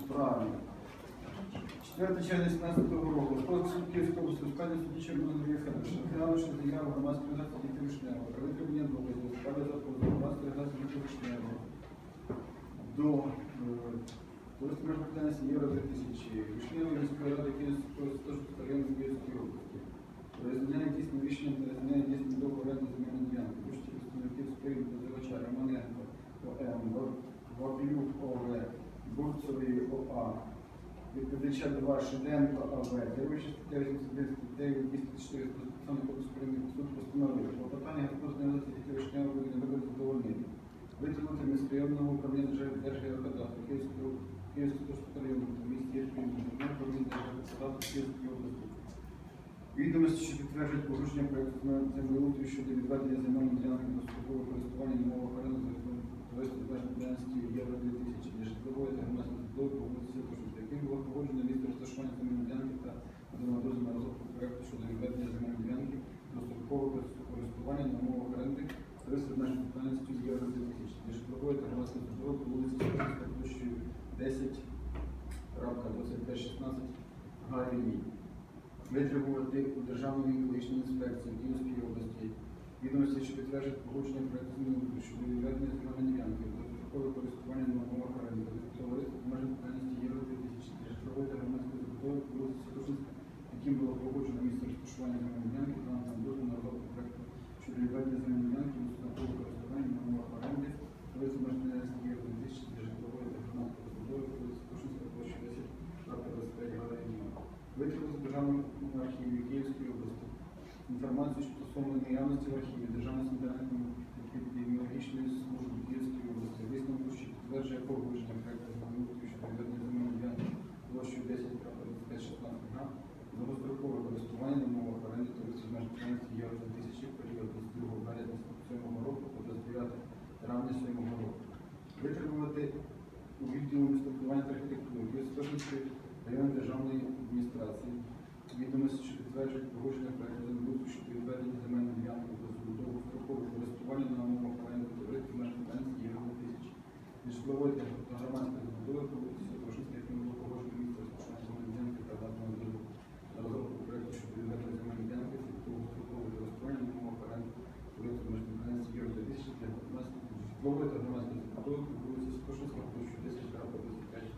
справі. 4 червня 2017 року суд Київської області у складі судді Червоної Федоровича розглянувши заяву громадської організації «Діти Вишневого» про витребування доказів у справі закону громадської організації «Діти Вишневого» до користування Євро 2000 Вишневої міської ради Київського району Київської області. Про визнання дійсним рішенням та визнання дійсним договору оренди земельної ділянки участі представників сторін позивача Романенко ОМ, Вапілюк ОВ, Бурцевої ОА, відповідача 2 Шиденко АВ, керуючи стаття 89 статтею 204 Конституційного кодексу України суд постановив, що питання господарської організації «Діти Вишневого» буде не буде задовольнити. Витягнути міськрайонного управління Держгеокадастру Київського району в місті Ірпінь, управління Держгеокадастру Київської області. Відомості, що підтверджують порушення проєкту землеустрою щодо відведення земельної ділянки до службового користування на умовах оренди за товариство обмеженої діяльності Євро 2000 для житлової та громадської забудови по вулиці Святошинській, яким було погоджено місце розташування земельної ділянки та надано дозвіл на розробку проєкту щодо відведення земельної ділянки до службового користування на умовах оренди товариства обмеженої діяльності Євро 2000 для житлової та громадської забудови по вулиці Святошинській площею 10.2516 га. Витребувати у Державної екологічної інспекції Київської області відомості, що підтверджують погодження проєкту землеустрою щодо відведення земельної ділянки до строкового користування на умовах оренди товариства обмеженої діяльності Євро 2000 для житлової та громадської забудови по вулиці Святошинській, яким було погоджено місце розташування земельної ділянки та надано дозвіл на розробку проєкту щодо відведення земельної ділянки до строкового користування на умовах оренди товариства обмеженої діяльності Євро 2000 для житлової та громадської забудови по вулиці Святошинській площею 10.25 га. Витребувати Державному архіві Київської області інформацію стосовно наявності в архіві Державної санітарно-епідеміологічної служби Київської області, висновку, що підтверджує погодження проєкту землеустрою щодо відведення земельної ділянки площею 10.2516 га до дострокового користування на умовах оренди товариства обмеженої діяльності Євро 2000 в період з 2 березня 2007 року по 29 травня 2007 року. Витребувати у відділу містобудування та архітектури Київської районної державної адміністрації відомості, що підтверджують погодження проєкту землеустрою щодо відведення земельної ділянки до забудови строкового користування на умовах оренди товариства обмеженої діяльності Євро 2000 від житлової та громадської забудови по вулиці Святошинській, яким було погоджено місце розташування земельної ділянки та надано дозвіл на розробку проєкту щодо відведення земельної ділянки до строкового користування на умовах оренди товариства обмеженої діяльності Євро 2000 для житлової та громадської забудови по вулиці Святошинській площею 10.25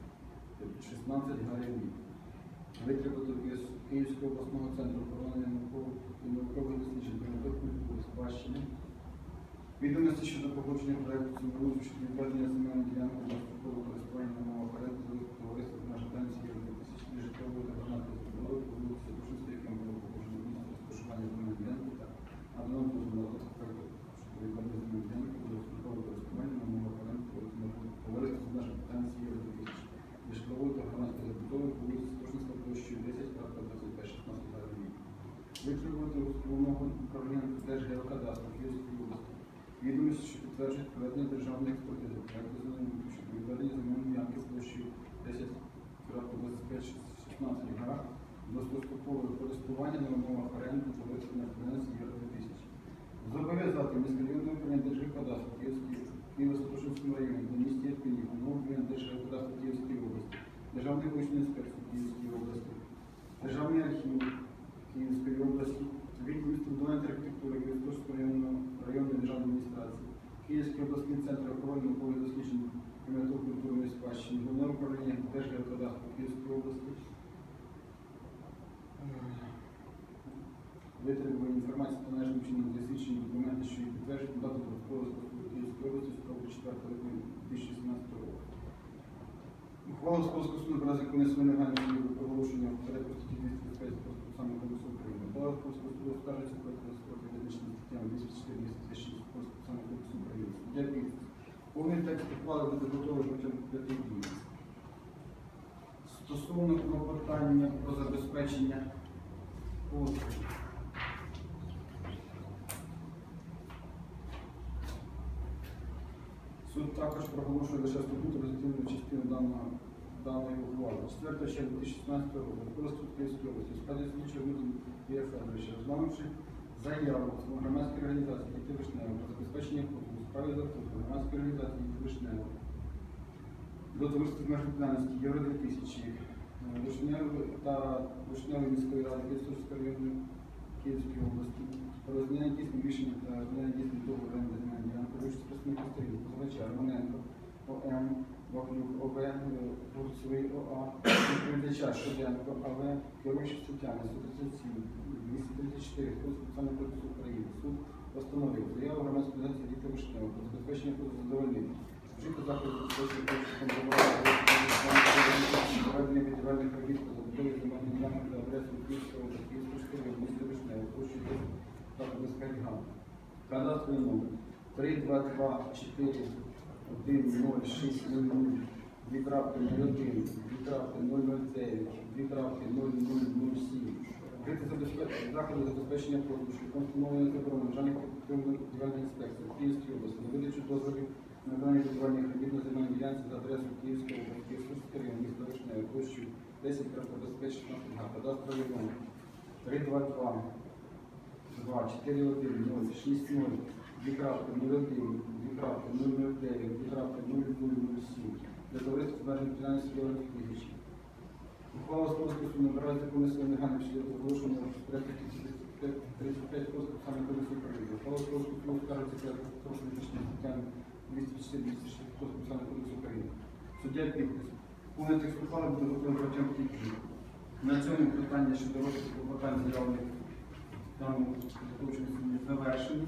16 га. Витребувати Київського обласного центру охорони і наукових досліджень природних культур спадщини. Відомості щодо погодження проєкту землеустрою щодо відведення земельної ділянки для строкового користування на умовах оренди товариства обмеженої діяльності Євро 2000 для житлової та громадської забудови по вулиці Святошинській, яким було погоджено місце розташування земельної ділянки та надано дозвіл на розробку проєкту щодо відведення земельної ділянки для строкового користування на умовах оренди товариства обмеженої діяльності Євро 2000 для житлової та громадської забудови по вулиці Святошинській площею 10.2516 га. Витребувати у головного управління Держгеокадастру Київської області відомості, що підтверджують проведення державної експертизи проєкту землеустрою щодо відведення земельної ділянки площею 10.2516 га до строкового користування на умовах оренди товариства обмеженої Євро 2000. Зобов'язати міськрайонне управління Держгеокадастру Києво-Святошинському районі та місті Ірпінь, головне управління Держгеокадастру Київської області, Державної екологічної інспекції Київської області, Державний архів Київської області, відділ містобудування та архітектури Київської районної державної адміністрації, Київський обласний центр охорони наукових досліджень культурної спадщини, головне управління Держгеокадастру Київської області, витребування інформації та належним чином засвідчені документи, що їх підтверджують дату податкового способу Київської області 4 липня 2017 року. Ухвала Господарського суду про законність негайного проголошення порядку статті 235 Конституційного кодексу України. Ухвала Господарського суду оскаржується проти визначення статтями 204 236 Конституційного кодексу України. Суддя підпис. Повний текст ухвали буде готовий протягом 5 днів. Стосовно клопотання про забезпечення послуг. Суд також проголошує лише статут результативну частину даної ухвали. 4 червня 2016 року Суд Київської області у складі слідчого Євгенія Федоровича, розглянувши заяву громадської організації «Діти Вишневого» про забезпечення послуг у справі за громадської організації «Діти Вишневого». до товариства з меж відповідальності Євро 2000 Вишневої міської ради Київського району Київської області про визнання дійсним рішення та визнання дійсним договору оренди земельної ділянки вирішити представників сторін позивача Романенко ОМ, Ваклюк ОВ, Бурцевий ОА, відповідача Шоденко АВ, керуючи статтями 137, 234 Конституційного кодексу України. Суд постановив заяву громадської організації Віктора Вишневого про забезпечення позову задовольнення. Вжити заходи забезпечення проведення будівельних робіт по забудові земельних ділянок за адресою Київського та Київського району міста Вишневого, площею 10 га. Кадастровий номер 322410600 2.01 2.009 2.0007. Вжити заходи забезпечення позову шляхом встановлення заборони державних будівельних інспекцій в Київській області на видачу дозволів на виконання будівельних робіт на земельній ділянці за адресою Київського області, Київського району міста Вишневого, площею 10 га. Кадастровий номер 322410600 2.01 2.009 2.0007 для товариства з меж відповідальності Євро 2000. Ухвала Скорського суду набирає закони своє негайне після оголошення порядку 35 Конституційного кодексу України. Ухвала Скорського суду скаржиться перед політичними статтями 204-206 Конституційного кодексу України. Суддя підпис. Повний текст ухвали буде готовий протягом 5 днів. На цьому питання щодо розвитку клопотань заявлених в даному підготовчому суді завершені.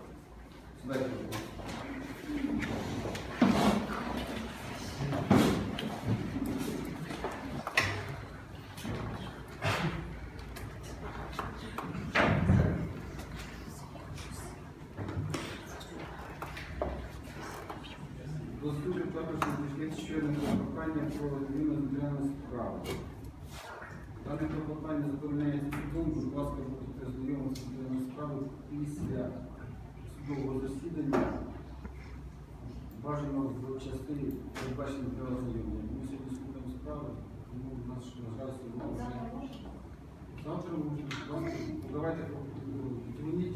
До суду також надійшли ще одне клопотання про зміну матеріальної справи. Дане клопотання задовольняється судом, будь ласка, будете знайомитися з матеріальною справою після судового засідання. Бажано в частині передбачення для ознайомлення. Ми сьогодні слухаємо справи, тому у нас, на жаль, сьогодні вже завтра можна. Давайте дзвоніть.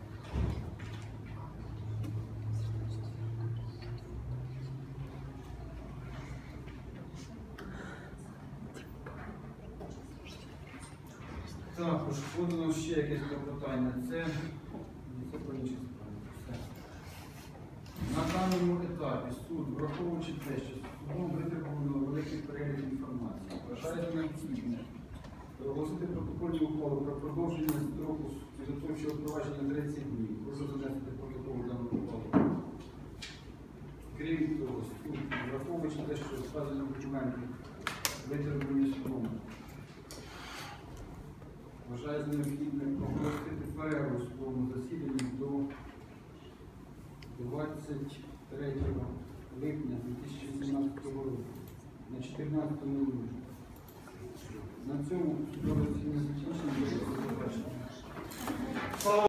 Також подано ще якесь клопотання. Це по іншій справі. На даному етапі суд, враховуючи те, що судом витребувано великий перелік інформації, вважає за необхідне оголосити протокольну ухвалу про продовження строку підготовчого провадження на 30 днів. Прошу занести протокол даного ухвалу. Крім того, суд, враховуючи те, що вказані документи витребувані судом, вважає за необхідне оголосити перерву в судовому засіданні до 23 липня 2017 року на 14:00. На цьому судове засідання закінчено.